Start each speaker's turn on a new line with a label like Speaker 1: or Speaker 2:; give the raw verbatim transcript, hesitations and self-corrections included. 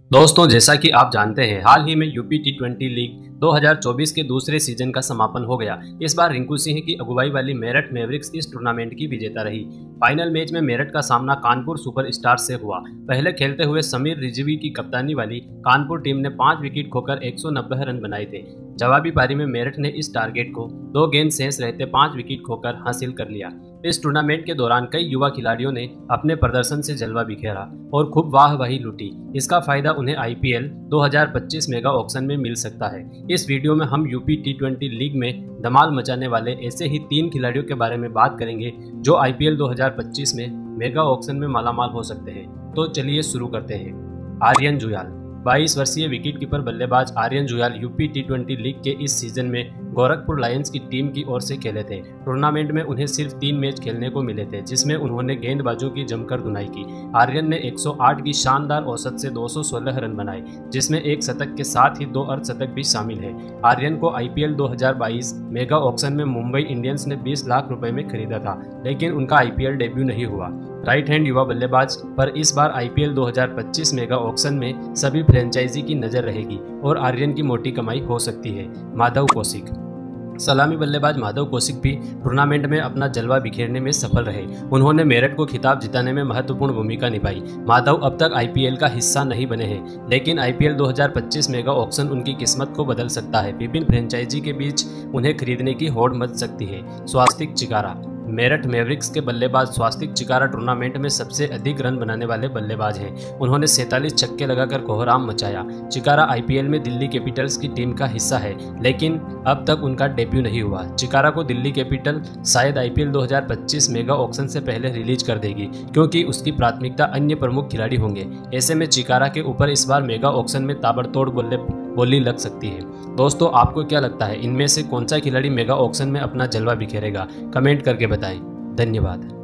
Speaker 1: दोस्तों, जैसा कि आप जानते हैं, हाल ही में यूपी टी ट्वेंटी लीग दो हज़ार चौबीस के दूसरे सीजन का समापन हो गया। इस बार रिंकू सिंह की अगुवाई वाली मेरठ मैवरिक्स इस टूर्नामेंट की विजेता रही। फाइनल मैच में मेरठ का सामना कानपुर सुपर स्टार्स से हुआ। पहले खेलते हुए समीर रिजवी की कप्तानी वाली कानपुर टीम ने पांच विकेट खोकर एक सौ नब्बे रन बनाए थे। जवाबी पारी में मेरठ ने इस टारगेट को दो गेंद शेष रहते पांच विकेट खोकर हासिल कर लिया। इस टूर्नामेंट के दौरान कई युवा खिलाड़ियों ने अपने प्रदर्शन से जलवा बिखेरा और खूब वाहवाही लूटी। इसका फायदा उन्हें आईपीएल दो हज़ार पच्चीस मेगा ऑक्शन में मिल सकता है। इस वीडियो में हम यूपी टी ट्वेंटी लीग में धमाल मचाने वाले ऐसे ही तीन खिलाड़ियों के बारे में बात करेंगे जो आईपीएल दो हज़ार पच्चीस में मेगा ऑक्शन में मालामाल हो सकते हैं। तो चलिए शुरू करते हैं। आर्यन जुयाल। बाईस वर्षीय विकेटकीपर बल्लेबाज Aryan Juyal UP T twenty league के इस सीजन में गोरखपुर लायंस की टीम की ओर से खेले थे। टूर्नामेंट में उन्हें सिर्फ तीन मैच खेलने को मिले थे, जिसमें उन्होंने गेंदबाजों की जमकर धुनाई की। आर्यन ने एक सौ आठ की शानदार औसत से दो सौ सोलह रन बनाए, जिसमें एक शतक के साथ ही दो अर्धशतक भी शामिल है। आर्यन को आईपीएल दो हज़ार बाईस मेगा ऑक्शन में मुंबई इंडियंस ने बीस लाख रुपए में खरीदा था, लेकिन उनका आईपीएल डेब्यू नहीं हुआ। राइट हैंड युवा बल्लेबाज पर इस बार आईपीएल दो हज़ार पच्चीस मेगा ऑक्शन में सभी फ्रेंचाइजी की नजर रहेगी और आर्यन की मोटी कमाई हो सकती है। माधव कौशिक। सलामी बल्लेबाज माधव कौशिक भी टूर्नामेंट में अपना जलवा बिखेरने में सफल रहे। उन्होंने मेरठ को खिताब जिताने में महत्वपूर्ण भूमिका निभाई। माधव अब तक आईपीएल का हिस्सा नहीं बने हैं, लेकिन आईपीएल दो हज़ार पच्चीस मेगा ऑक्शन उनकी किस्मत को बदल सकता है। विभिन्न फ्रेंचाइजी के बीच उन्हें खरीदने की होड़ मच सकती है। स्वास्तिक चिकारा। मेरठ मैवरिक्स के बल्लेबाज स्वास्तिक चिकारा टूर्नामेंट में सबसे अधिक रन बनाने वाले बल्लेबाज हैं। उन्होंने सैंतालीस छक्के लगाकर कोहराम मचाया। चिकारा आईपीएल में दिल्ली कैपिटल्स की टीम का हिस्सा है, लेकिन अब तक उनका डेब्यू नहीं हुआ। चिकारा को दिल्ली कैपिटल शायद आईपीएल दो हज़ार पच्चीस मेगा ऑक्शन से पहले रिलीज कर देगी, क्योंकि उसकी प्राथमिकता अन्य प्रमुख खिलाड़ी होंगे। ऐसे में चिकारा के ऊपर इस बार मेगा ऑक्शन में ताबड़तोड़ बल्ले बोली लग सकती है। दोस्तों, आपको क्या लगता है, इनमें से कौन सा खिलाड़ी मेगा ऑक्शन में अपना जलवा बिखेरेगा? कमेंट करके बताएं। धन्यवाद।